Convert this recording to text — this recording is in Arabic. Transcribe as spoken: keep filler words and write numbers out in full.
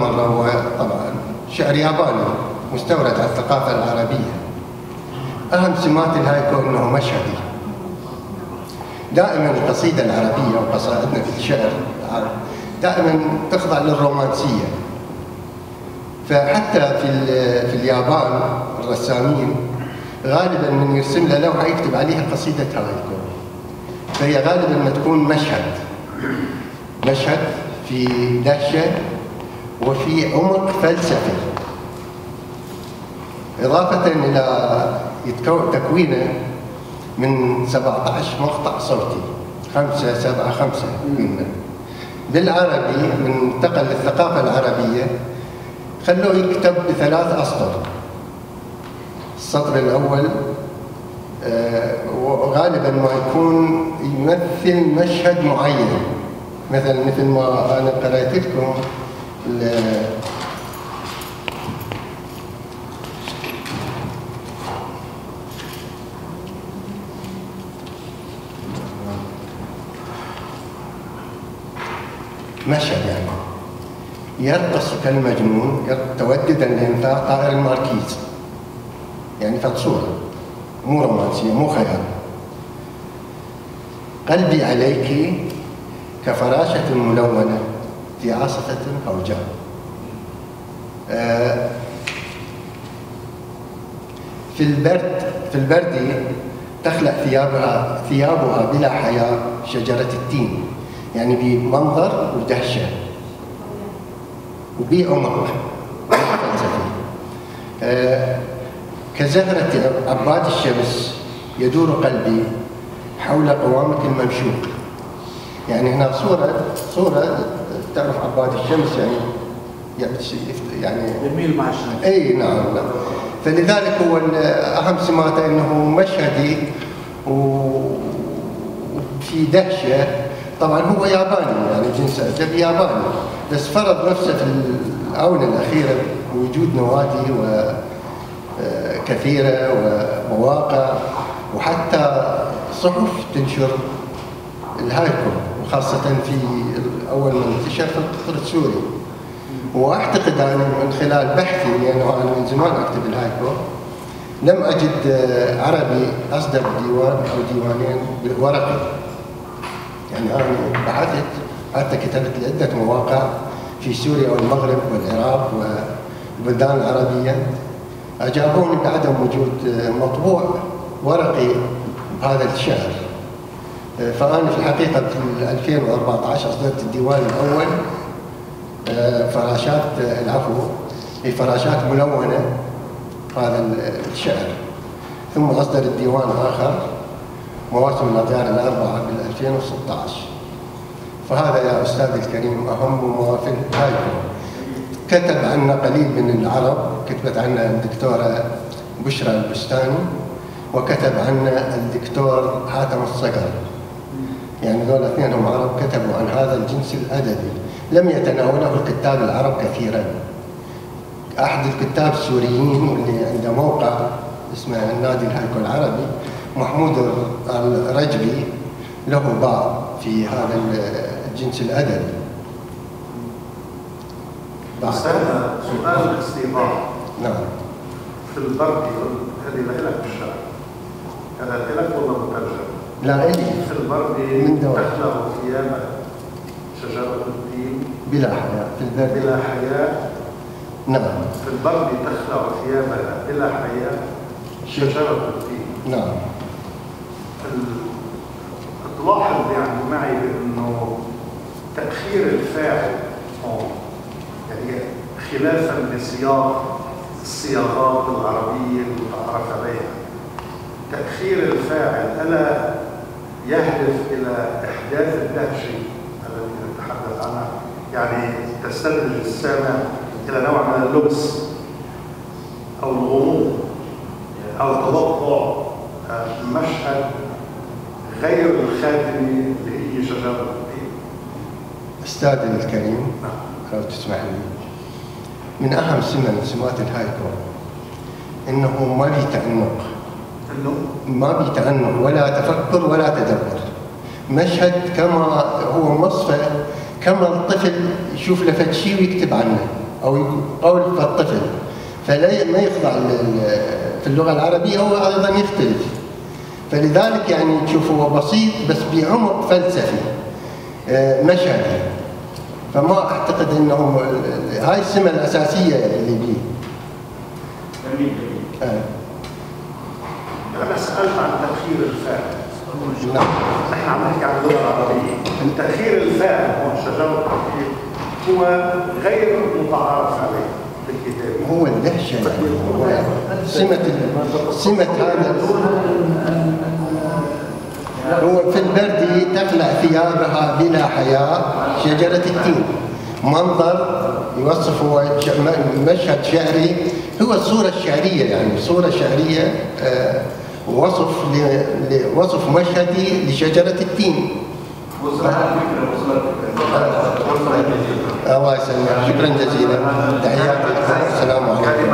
مرة هو طبعا شعر ياباني مستورد على الثقافة العربية. أهم سمات الهايكو أنه مشهدي. دائما القصيدة العربية وقصائدنا في الشعر العربي دائما تخضع للرومانسية. فحتى في في اليابان الرسامين غالبا من يرسم له لوحة يكتب عليها قصيدة هايكو. فهي غالبا ما تكون مشهد مشهد في دهشة وفي عمق فلسفي، إضافة إلى تكوينه من سبعة عشر مقطع صوتي، خمسة سبعة خمسة قلنا. بالعربي من انتقل للثقافة العربية خلوه يكتب بثلاث أسطر. السطر الأول آه وغالبا ما يكون يمثل مشهد معين، مثلا مثل ما أنا قرأت لكم مشهد يعني يرقص كالمجنون توددا لإنفاق طائر الماركيز، يعني فد صورة مو رومانسية مو خيال. قلبي عليك كفراشة ملونة في عاصفة هوجاء. آه في البرد في البرد تخلق ثيابها ثيابها بلا حياة شجرة التين، يعني بمنظر ودهشة وبعمق فلسفي. آه كزهرة عباد الشمس يدور قلبي حول قوامك الممشوق. يعني هنا صورة صورة تعرف عباد الشمس يعني يعني يميل مع الشمس. اي نعم نعم. فلذلك هو اهم سماته انه مشهدي وفي دهشة. طبعا هو ياباني يعني جنس ادبي ياباني، بس فرض نفسه في الاونه الاخيره بوجود نوادي وكثيره ومواقع وحتى صحف تنشر الهايكو، وخاصه في اول ما انتشر في القطر السوري. واعتقد انا من خلال بحثي، لانه انا من زمان اكتب الهايكو، لم اجد عربي اصدر ديوان او ديوانين ورقي. يعني أنا بحثت حتى كتبت لعدة مواقع في سوريا والمغرب والعراق والبلدان العربية، أجابوني بعدم وجود مطبوع ورقي بهذا الشعر. فأنا في الحقيقة في ألفين وأربعة عشر أصدرت الديوان الأول فراشات العفو هي فراشات ملونة هذا الشعر، ثم أصدر الديوان آخر مواسم الأطيار الأربعة بال ألفين وستة عشر. فهذا يا أستاذي الكريم أهم ما في الهايكو. كتب عنا قليل من العرب، كتبت عنا الدكتورة بشرى البستاني، وكتب عنا الدكتور حاتم الصقر. يعني ذول اثنينهم عرب كتبوا عن هذا الجنس الأدبي، لم يتناوله الكتاب العرب كثيرا. أحد الكتاب السوريين واللي عنده موقع اسمه النادي الهايكو العربي، محمود الرجبي، له باع في هذا الجنس الأدبي. سؤال الاستيضاح. نعم. في البرد هذه لك بالشعر. هذا لك ولا مترجم؟ لا إلي. في البرد تخلع ثياب شجرة التين بلا حياة. في البرد بلا حياة. نعم. في البرد تخلع ثيابها بلا حياة شجرة التين. نعم. تلاحظ يعني معي انه تاخير الفاعل يعني خلافا لسياق الصياغات العربيه المتعارف عليها، تاخير الفاعل الا يهدف الى احداث الدهشه التي نتحدث عنها؟ يعني تستدرج السامع الى نوع من اللبس او الغموض او توقع مشهد غير الخاتمي اللي هي شجرة التين. أستاذي الكريم، نعم. لو تسمح لي، من أهم سمة من سمات الهايكو إنه ما في تأنق. إنه ما في تأنق ولا تفكر ولا تدبر. مشهد كما هو مصفى، كما الطفل يشوف له فد شيء ويكتب عنه. أو قول فالطفل، فلا ما يخضع في اللغة العربية، هو أيضا يختلف. فلذلك يعني تشوفه هو بسيط بس بعمق فلسفي مشهدي. فما أعتقد أنه هاي السمة الأساسية اللي بيه. جميل جميل. آه. أنا سألت عن تأخير الفاعل. نعم. نحن عم نحكي عن اللغة العربية. تأخير الفاعل هون شجرة التأخير هو غير متعارف عليه بالكتاب. هو اللهجة يعني هو سمة سمة هذا. هو في البردي تقلع ثيابها بلا حياء شجرة التين. منظر يوصف هو مشهد شعري، هو الصورة الشعرية يعني صورة شعرية آه وصف لوصف مشهدي لشجرة التين. وصلت الفكرة وصلت الله يسلمك، شكرا جزيلا، تحياتي، السلام عليكم.